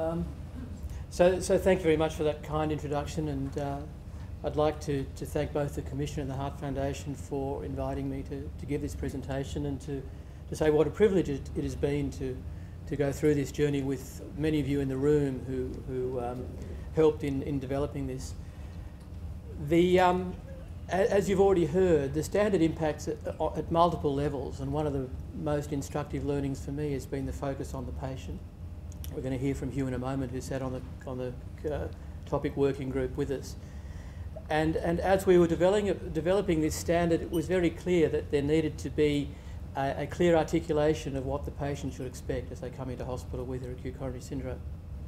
So thank you very much for that kind introduction, and I'd like to thank both the Commission and the Heart Foundation for inviting me to give this presentation and to say what a privilege it has been to go through this journey with many of you in the room who helped in developing this. As you've already heard, the standard impacts at multiple levels, and one of the most instructive learnings for me has been the focus on the patient. We're going to hear from Hugh in a moment, who sat on the topic working group with us. And as we were developing this standard, it was very clear that there needed to be a clear articulation of what the patient should expect as they come into hospital with their acute coronary syndrome.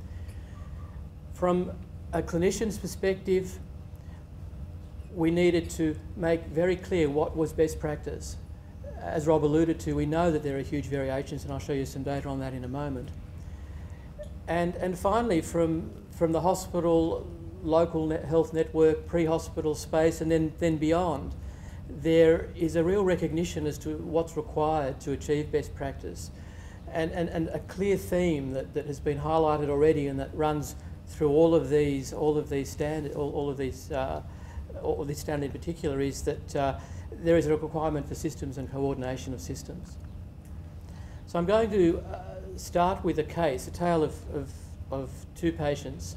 From a clinician's perspective, we needed to make very clear what was best practice. As Rob alluded to, we know that there are huge variations, and I'll show you some data on that in a moment. And finally, from the hospital, local health network, pre-hospital space, and then beyond, there is a real recognition as to what's required to achieve best practice, and a clear theme that has been highlighted already and that runs through all of these standards, all this standard in particular, is that there is a requirement for systems and coordination of systems. So I'm going to start with a case, a tale of two patients.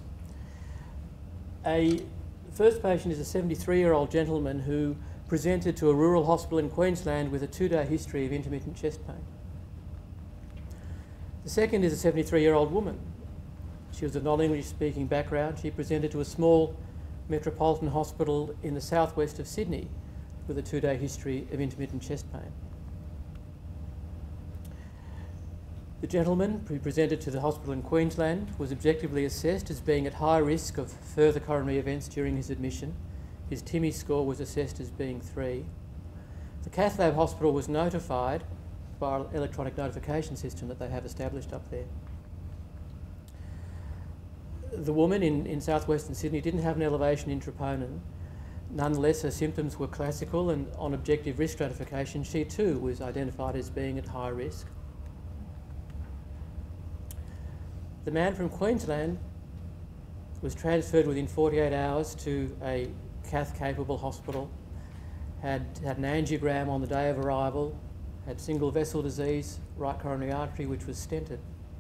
The first patient is a 73-year-old gentleman who presented to a rural hospital in Queensland with a 2-day history of intermittent chest pain. The second is a 73-year-old woman. She was of non-English speaking background. She presented to a small metropolitan hospital in the southwest of Sydney with a 2-day history of intermittent chest pain. The gentleman who presented to the hospital in Queensland was objectively assessed as being at high risk of further coronary events during his admission. His TIMI score was assessed as being 3. The cath lab hospital was notified by an electronic notification system that they have established up there. The woman in southwestern Sydney didn't have an elevation in troponin. Nonetheless, her symptoms were classical, and on objective risk stratification, she too was identified as being at high risk. The man from Queensland was transferred within 48 hours to a cath-capable hospital, had an angiogram on the day of arrival, had single vessel disease, right coronary artery, which was stented.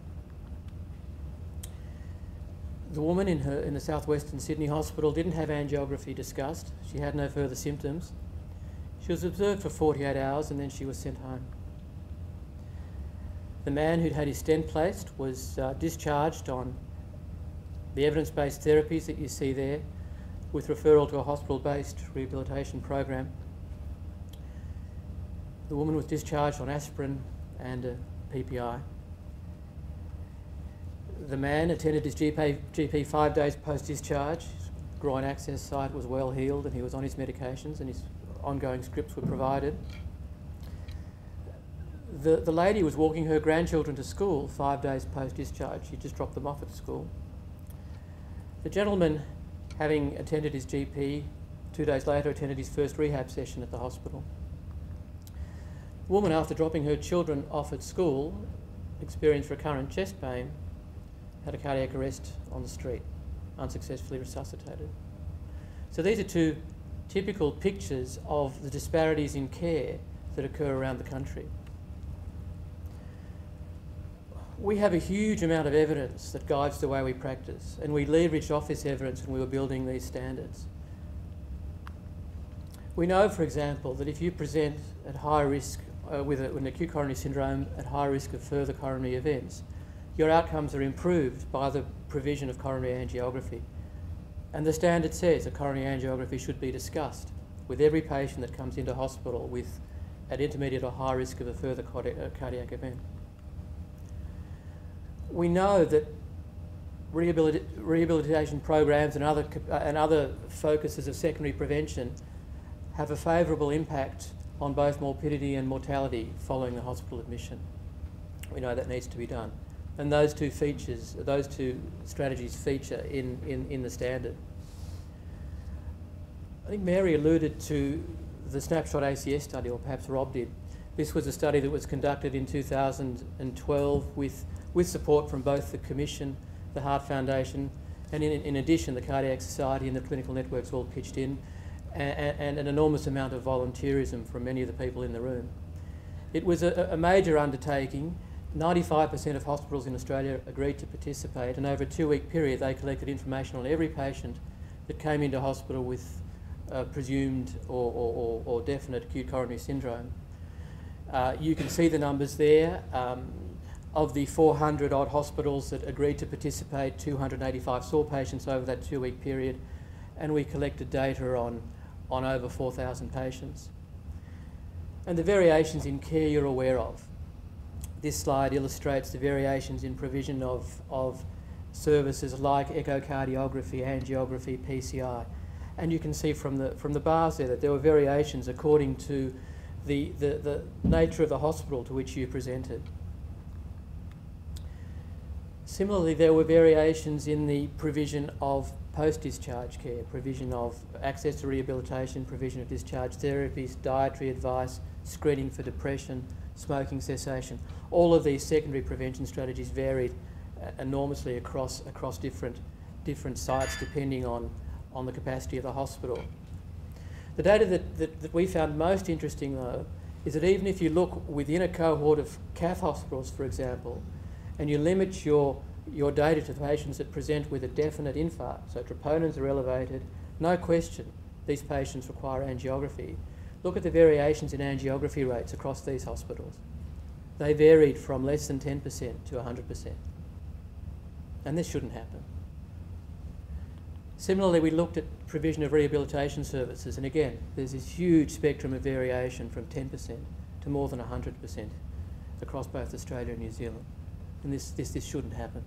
The woman in the southwestern Sydney hospital didn't have angiography discussed. She had no further symptoms. She was observed for 48 hours and then she was sent home. The man who'd had his stent placed was discharged on the evidence-based therapies that you see there, with referral to a hospital-based rehabilitation program. The woman was discharged on aspirin and a PPI. The man attended his GP 5 days post-discharge. His groin access site was well healed and he was on his medications and his ongoing scripts were provided. The lady was walking her grandchildren to school 5 days post-discharge. She just dropped them off at school. The gentleman, having attended his GP, 2 days later attended his first rehab session at the hospital. The woman, after dropping her children off at school, experienced recurrent chest pain, had a cardiac arrest on the street, unsuccessfully resuscitated. So these are two typical pictures of the disparities in care that occur around the country. We have a huge amount of evidence that guides the way we practice, and we leveraged off this evidence when we were building these standards. We know, for example, that if you present at high risk with an acute coronary syndrome at high risk of further coronary events, your outcomes are improved by the provision of coronary angiography. And the standard says a coronary angiography should be discussed with every patient that comes into hospital with at intermediate or high risk of a further cardiac event. We know that rehabilitation programs and other focuses of secondary prevention have a favourable impact on both morbidity and mortality following the hospital admission. We know that needs to be done. And those two strategies feature in the standard. I think Mary alluded to the Snapshot ACS study, or perhaps Rob did. This was a study that was conducted in 2012 with support from both the Commission the Heart Foundation, and in addition, the Cardiac Society and the clinical networks all pitched in, and an enormous amount of volunteerism from many of the people in the room. It was a major undertaking. 95% of hospitals in Australia agreed to participate, and over a 2-week period they collected information on every patient that came into hospital with presumed or definite acute coronary syndrome. You can see the numbers there. Of the 400 odd hospitals that agreed to participate, 285 saw patients over that 2-week period, and we collected data on over 4,000 patients. And the variations in care you're aware of. This slide illustrates the variations in provision of services like echocardiography, angiography, PCI. And you can see from the bars there that there were variations according to the nature of the hospital to which you presented. Similarly, there were variations in the provision of post-discharge care, provision of access to rehabilitation, provision of discharge therapies, dietary advice, screening for depression, smoking cessation. All of these secondary prevention strategies varied enormously across different sites depending on the capacity of the hospital. The data that we found most interesting, though, is that even if you look within a cohort of cath hospitals, for example, and you limit your data to the patients that present with a definite infarct, so troponins are elevated, no question these patients require angiography. Look at the variations in angiography rates across these hospitals. They varied from less than 10% to 100%. And this shouldn't happen. Similarly, we looked at provision of rehabilitation services, and again, there's this huge spectrum of variation from 10% to more than 100% across both Australia and New Zealand. And this shouldn't happen.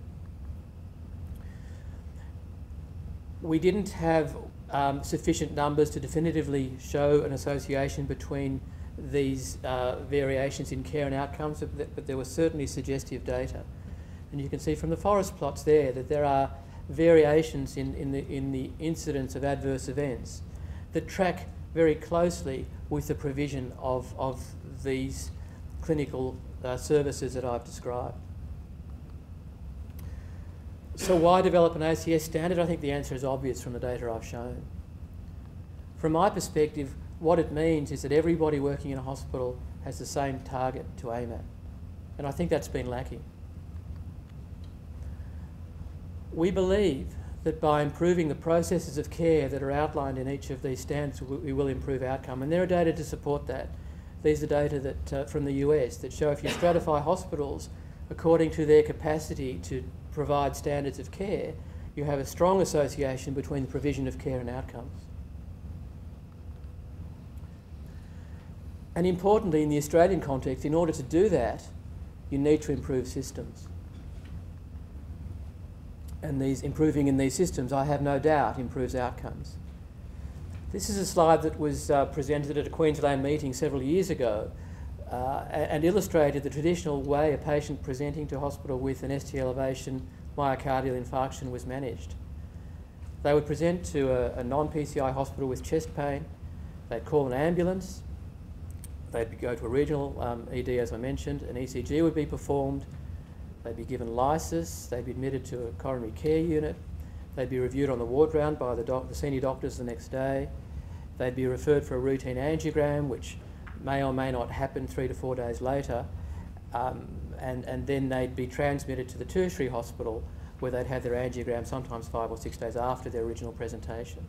We didn't have sufficient numbers to definitively show an association between these variations in care and outcomes, but there was certainly suggestive data. And you can see from the forest plots there that there are variations in the incidence of adverse events that track very closely with the provision of these clinical services that I've described. So why develop an ACS standard? I think the answer is obvious from the data I've shown. From my perspective, what it means is that everybody working in a hospital has the same target to aim at. And I think that's been lacking. We believe that by improving the processes of care that are outlined in each of these standards, we will improve outcome. And there are data to support that. These are data that from the US that show if you stratify hospitals according to their capacity to provide standards of care, you have a strong association between the provision of care and outcomes. And importantly, in the Australian context, in order to do that, you need to improve systems. And improving in these systems, I have no doubt, improves outcomes. This is a slide that was presented at a Queensland meeting several years ago and illustrated the traditional way a patient presenting to hospital with an ST elevation myocardial infarction was managed. They would present to a non-PCI hospital with chest pain. They'd call an ambulance. They'd go to a regional ED, as I mentioned. An ECG would be performed. They'd be given lysis. They'd be admitted to a coronary care unit. They'd be reviewed on the ward round by the senior doctors the next day. They'd be referred for a routine angiogram, which may or may not happen 3 to 4 days later. And then they'd be transmitted to the tertiary hospital where they'd have their angiogram sometimes 5 or 6 days after their original presentation.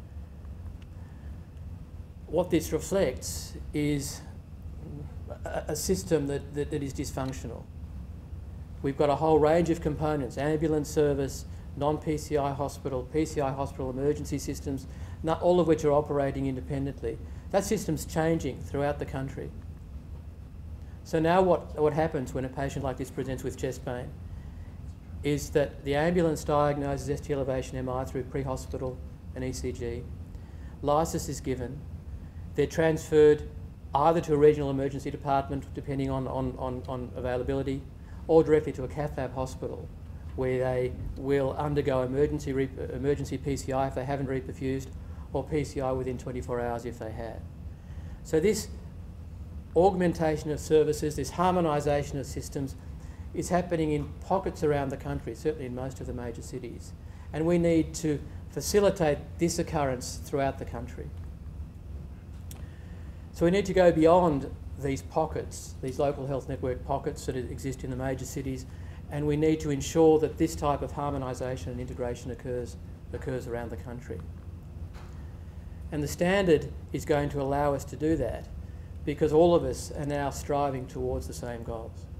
What this reflects is a system that is dysfunctional. We've got a whole range of components: ambulance service, non-PCI hospital, PCI hospital emergency systems, not all of which are operating independently. That system's changing throughout the country. So now what happens when a patient like this presents with chest pain is that the ambulance diagnoses ST elevation MI through pre-hospital and ECG. Lysis is given. They're transferred either to a regional emergency department, depending on availability, or directly to a cath lab hospital, where they will undergo emergency PCI if they haven't reperfused, or PCI within 24 hours if they have. So this augmentation of services, this harmonisation of systems, is happening in pockets around the country, certainly in most of the major cities. And we need to facilitate this occurrence throughout the country. So we need to go beyond these pockets, these local health network pockets that exist in the major cities, and we need to ensure that this type of harmonisation and integration occurs around the country. And the standard is going to allow us to do that because all of us are now striving towards the same goals.